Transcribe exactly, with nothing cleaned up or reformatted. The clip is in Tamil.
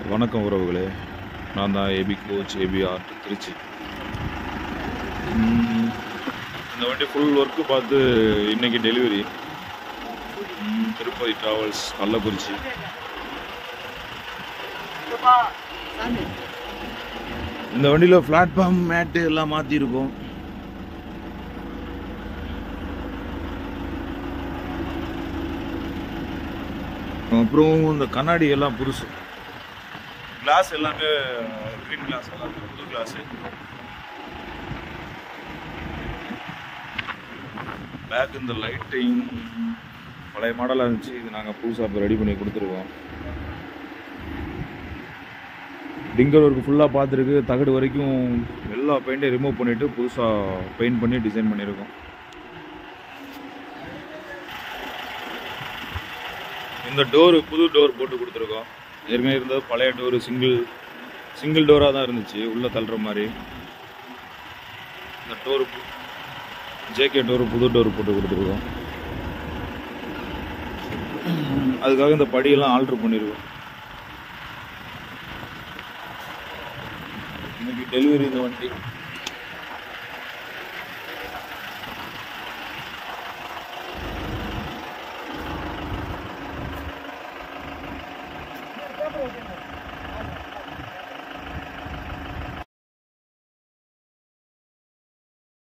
வணக்கம் உறவுகளே, நான் தான் ஏபி கோச் ஏபிஆர் திருச்சி. இந்த வண்டி ஃபுல் ஒர்க்கு பார்த்து இன்னைக்கு டெலிவரி திருப்பதி டிராவல்ஸ் கள்ளக்குறிச்சி. இந்த வண்டியில் பிளாட்ஃபார்ம் மேட்டு எல்லாம் மாற்றிருக்கோம். அப்புறம் இந்த கண்ணாடி எல்லாம் புதுசு, கிளாஸ் எல்லாமே க்ரீன் கிளாஸ், எல்லாமே புது கிளாஸு. பேக் இந்த லைட்டையும் பழைய மாடலாக இருந்துச்சு, இது நாங்கள் புதுசாக இப்போ ரெடி பண்ணி கொடுத்துருக்கோம். டிங்கர் ஒர்க்கு ஃபுல்லாக பார்த்துருக்கு, தகடு வரைக்கும் எல்லா பெயிண்ட்டையும் ரிமூவ் பண்ணிவிட்டு புதுசாக பெயிண்ட் பண்ணி டிசைன் பண்ணியிருக்கோம். இந்த டோரு புது டோர் போட்டு கொடுத்துருக்கோம். ஏற்கனவே இருந்தது பழைய டோரு, சிங்கிள் சிங்கிள் டோராக தான் இருந்துச்சு, உள்ளே தள்ளுற மாதிரி. இந்த டோரு ஜேகே டோரு புது டோர் போட்டு கொடுத்துருக்கோம். அதுக்காக இந்த படியெல்லாம் ஆல்ட்ரு பண்ணியிருக்கோம். இன்னைக்கு டெலிவரி இந்த வண்டி.